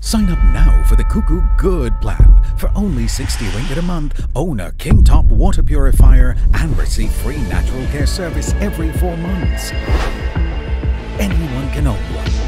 Sign up now for the CUCKOO Good plan. For only 60 ringgit a month, own a King Top Water Purifier and receive free natural care service every 4 months. Anyone can own one.